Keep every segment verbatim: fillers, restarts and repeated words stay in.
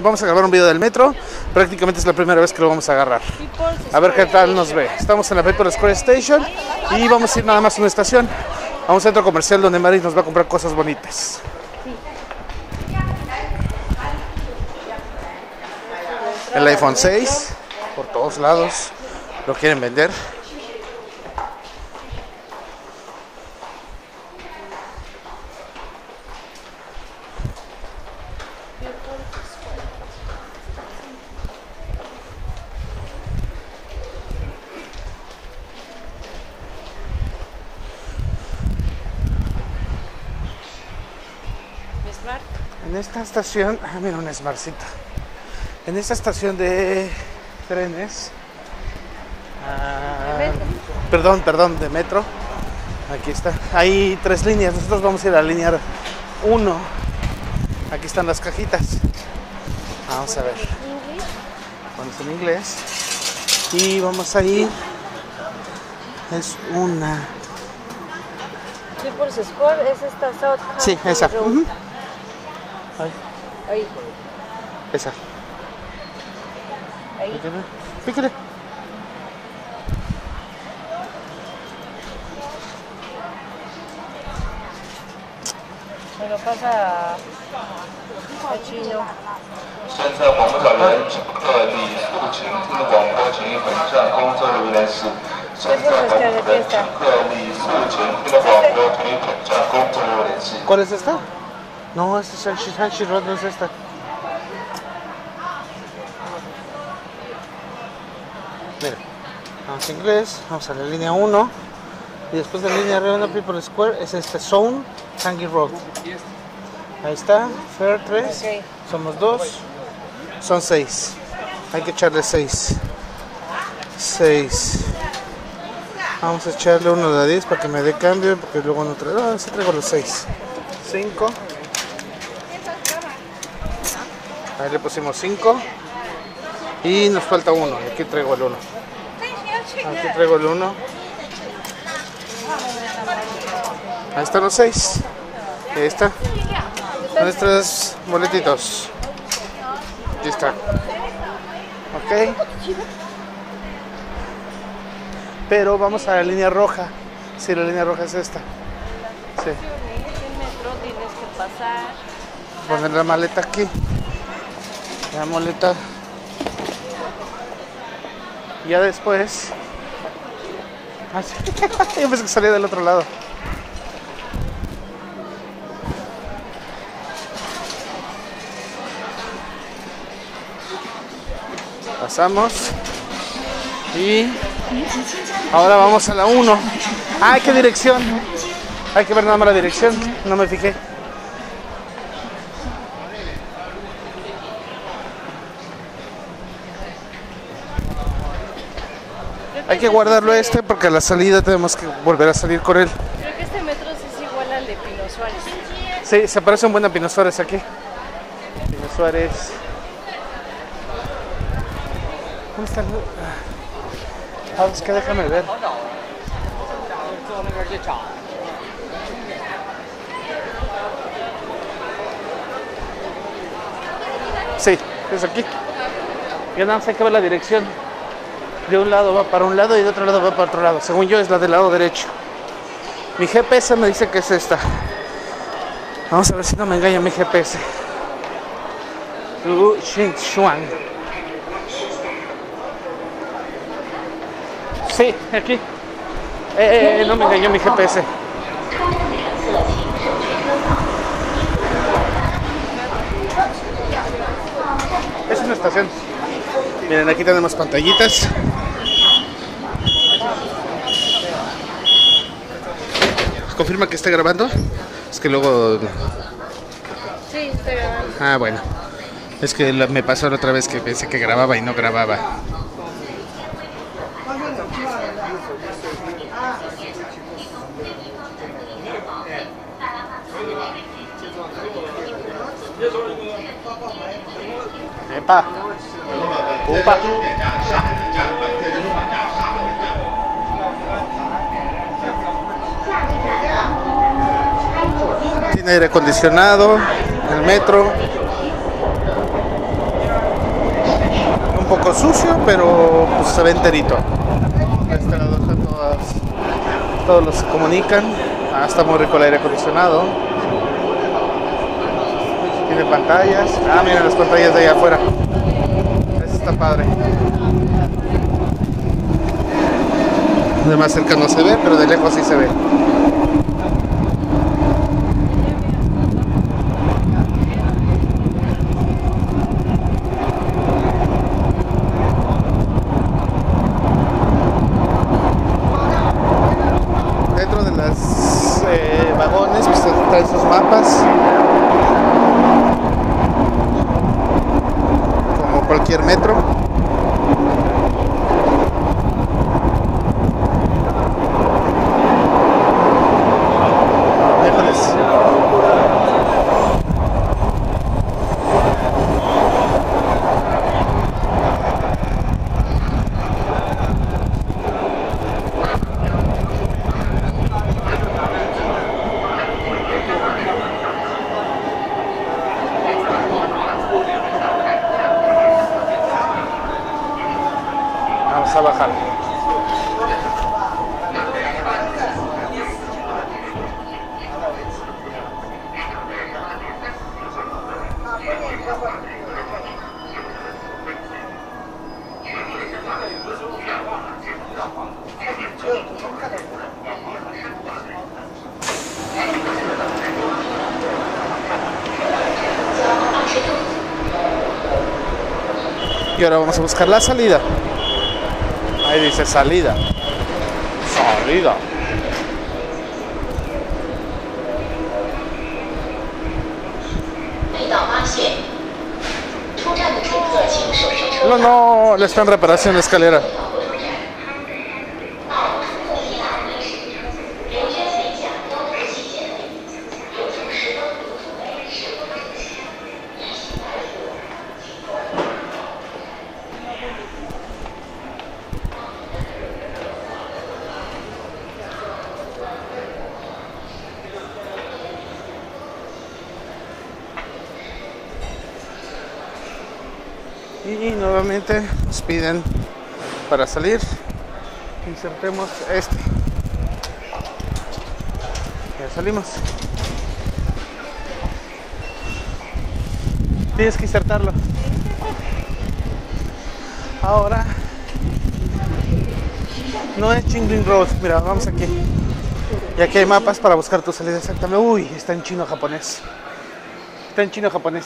Vamos a grabar un video del metro. Prácticamente es la primera vez que lo vamos a agarrar. A ver qué tal nos ve. Estamos en la People Square Station y vamos a ir nada más a una estación, a un centro comercial donde Mari nos va a comprar cosas bonitas. El iPhone seis, por todos lados lo quieren vender. En esta estación, ah, mira una Smartcita. En esta estación de trenes, ah, perdón, perdón, de metro, aquí está, hay tres líneas, nosotros vamos a ir a la línea uno, aquí están las cajitas, vamos a ver, vamos en inglés, y vamos a ir, es una... People's Square es esta South Country Sí, esa. Uh-huh. Ahí. Ahí. Esa. Ahí. Píquele. Píquele. Me lo pasa a, a chino. 现在广播小员乘客李素琴听广播，请与本站工作人员联系。现在广播员乘客李素琴听广播，请与本站工作人员联系。 ¿Cuál es esta? No, esta es el Shanxi Road, no es esta. Mira, vamos en inglés, vamos a la línea uno y después de la línea uno People Square es este Zone Hangi Road. Ahí está, Fair tres, Okay. Somos dos, son seis. Hay que echarle seis. seis. Vamos a echarle uno de diez para que me dé cambio, porque luego no traigo, no, sí traigo los seis. cinco. Ahí le pusimos cinco. Y nos falta uno. Y aquí traigo el uno. Aquí traigo el uno. Ahí están los seis. Ahí está. Nuestros boletitos. Aquí está. Ok. Pero vamos a la línea roja. Sí, la línea roja es esta. Sí. En el metro tienes que pasar. Poner la maleta aquí. La maleta. Y ya después. Ah, sí. Yo pensé que salía del otro lado. Pasamos. Y ahora vamos a la uno. ¡Ay, qué dirección! Hay que ver nada más la dirección. No me fijé. Hay que guardarlo este porque a la salida tenemos que volver a salir con él. Creo que este metro es igual al de Pino Suárez. Sí, se parece un buen a Pino Suárez aquí. Pino Suárez. ¿Dónde está el...? Ah, es que déjame ver. Sí, es aquí. Ya nada más hay que ver la dirección. De un lado va para un lado y de otro lado va para otro lado. Según yo es la del lado derecho. Mi G P S me dice que es esta. Vamos a ver si no me engaña mi G P S. Lu Xinchuan. Sí, aquí. Eh, eh, no me engañó mi G P S. Es una estación. Miren, aquí tenemos pantallitas. ¿Confirma que está grabando? Es que luego... Sí, está grabando. Ah, bueno. Es que me pasó la otra vez que pensé que grababa y no grababa. Epa. Upa. Tiene aire acondicionado, el metro. poco sucio, pero pues se ve enterito. De este lado están todas, todos los se comunican. Ah, está muy rico el aire acondicionado. Tiene pantallas. Ah, miren las pantallas de allá afuera. Eso está padre. De más cerca no se ve, pero de lejos sí se ve. Dentro de los eh, vagones pues están esos mapas. Como cualquier metro. Vamos a bajar. Y ahora vamos a buscar la salida. Ahí dice salida. Salida. No, no, le están reparación de escalera. Y nuevamente nos piden para salir, insertemos este. Ya salimos. Tienes que insertarlo. Ahora no es Qingling Road. Mira, vamos aquí. Y aquí hay mapas para buscar tu salida exactamente. Uy, está en chino japonés. Está en chino japonés.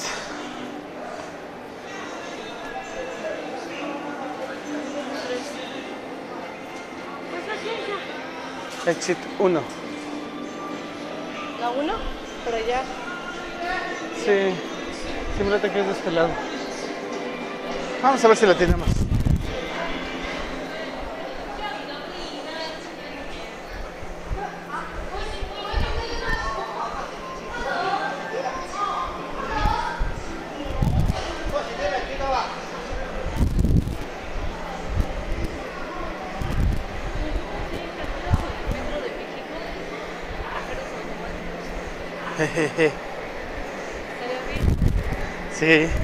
Exit uno. ¿La uno? Por allá. Sí, siempre que es de este lado. Vamos a ver si la tenemos. Jejeje. Sí.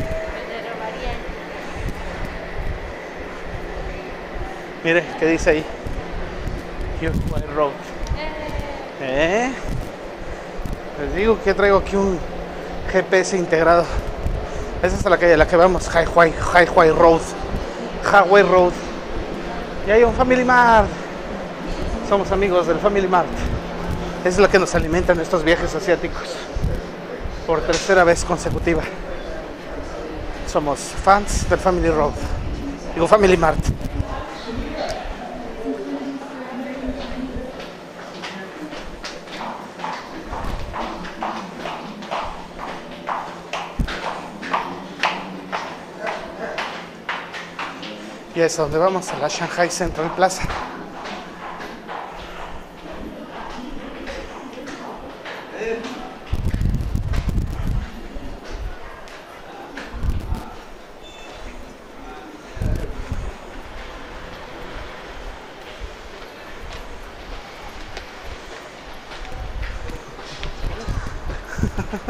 Mire, ¿qué dice ahí? White Road. ¿Eh? Les digo que traigo aquí un G P S integrado. Esa es la calle a la que vamos. Highway, Highway Road. Highway Road. Y hay un Family Mart. Somos amigos del Family Mart. Es la que nos alimenta en estos viajes asiáticos. Por tercera vez consecutiva. Somos fans del Family Road. Digo, Family Mart. Y es a donde vamos, a la Shanghai Central Plaza.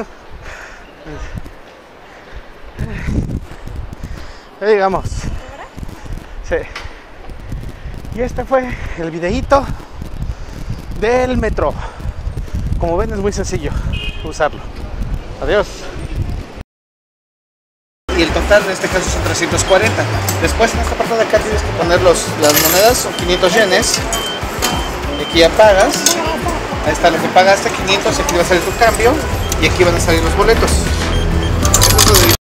Ahí llegamos. Sí. Y este fue el videíto del metro. Como ven, es muy sencillo usarlo. Adiós. Y el total en este caso son trescientos cuarenta. Después en esta parte de acá tienes que poner los, las monedas, son quinientos yenes. Y aquí ya pagas. Ahí está lo que pagaste, quinientos. Aquí va a salir tu cambio. Y aquí van a salir los boletos.